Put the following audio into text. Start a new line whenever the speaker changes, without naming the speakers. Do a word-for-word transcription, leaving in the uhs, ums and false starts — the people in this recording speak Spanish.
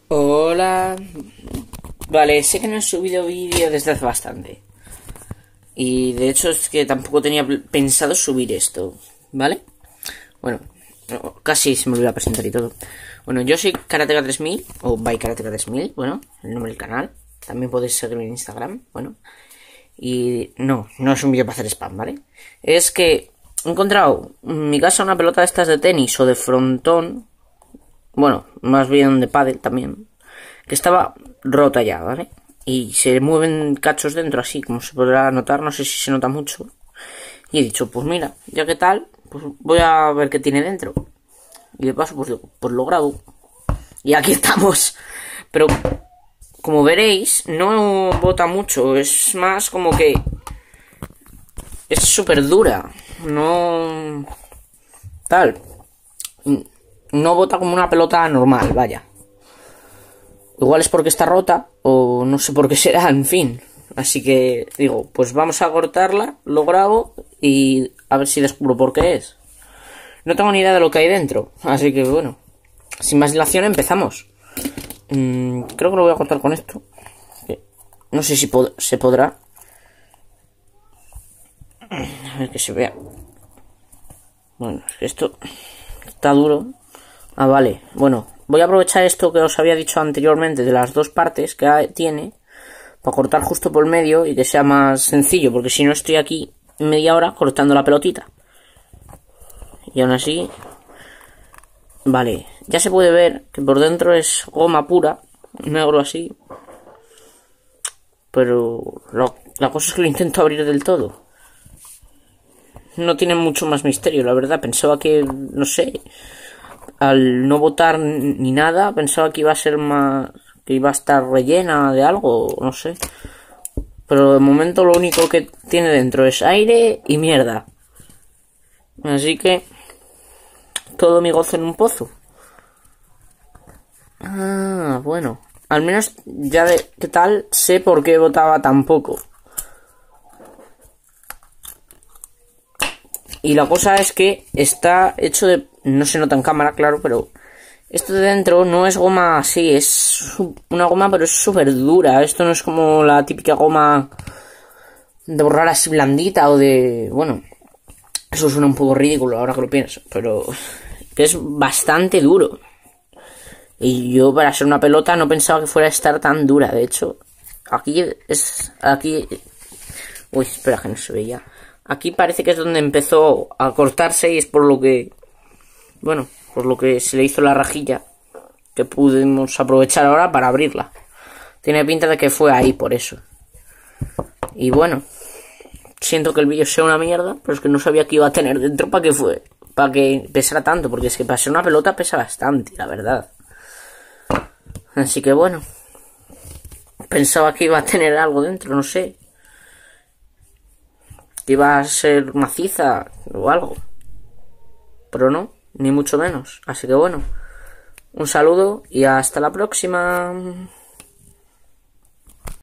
Hola. Vale, sé que no he subido vídeo desde hace bastante. Y de hecho es que tampoco tenía pensado subir esto, ¿vale? Bueno, no, casi se me olvidó presentar y todo. Bueno, yo soy Karateka tres mil, o by Karateka tres mil, bueno, el nombre del canal. También podéis seguirme en Instagram, bueno. Y no, no es un vídeo para hacer spam, ¿vale? Es que he encontrado en mi casa una pelota de estas de tenis o de frontón. Bueno, más bien de pádel también. Que estaba rota ya, ¿vale? Y se mueven cachos dentro así, como se podrá notar, no sé si se nota mucho. Y he dicho, pues mira, ya que tal, pues voy a ver qué tiene dentro. Y de paso, pues digo, pues lo grabo. Y aquí estamos. Pero, como veréis, no bota mucho. Es más como que... es súper dura. No... tal. No bota como una pelota normal, vaya. Igual es porque está rota, o no sé por qué será, en fin. Así que digo, pues vamos a cortarla, lo grabo y a ver si descubro por qué es. No tengo ni idea de lo que hay dentro, así que bueno. Sin más dilación empezamos. Mm, creo que lo voy a cortar con esto. No sé si pod- se podrá. A ver que se vea. Bueno, es que esto está duro. Ah, vale. Bueno, voy a aprovechar esto que os había dicho anteriormente de las dos partes que tiene para cortar justo por el medio y que sea más sencillo, porque si no estoy aquí media hora cortando la pelotita. Y aún así... Vale, ya se puede ver que por dentro es goma pura, negro así. Pero lo, la cosa es que lo intento abrir del todo. No tiene mucho más misterio, la verdad. Pensaba que, no sé... al no botar ni nada, pensaba que iba a ser más... que iba a estar rellena de algo, no sé. Pero de momento lo único que tiene dentro es aire y mierda. Así que... todo mi gozo en un pozo. Ah, bueno. Al menos ya de qué tal sé por qué botaba tan poco. Y la cosa es que está hecho de... no se nota en cámara, claro, pero... esto de dentro no es goma así, es una goma pero es súper dura. Esto no es como la típica goma de borrar así blandita o de... bueno, eso suena un poco ridículo ahora que lo pienso, pero que es bastante duro. Y yo para ser una pelota no pensaba que fuera a estar tan dura. De hecho, aquí es... aquí... uy, espera que no se veía. Aquí parece que es donde empezó a cortarse y es por lo que... bueno, por lo que se le hizo la rajilla que pudimos aprovechar ahora para abrirla. Tiene pinta de que fue ahí por eso. Y bueno, siento que el vídeo sea una mierda, pero es que no sabía que iba a tener dentro para que fue, para que pesara tanto, porque es que para ser una pelota pesa bastante, la verdad. Así que bueno, pensaba que iba a tener algo dentro, no sé, que iba a ser maciza o algo, pero no, ni mucho menos. Así que bueno, un saludo y hasta la próxima.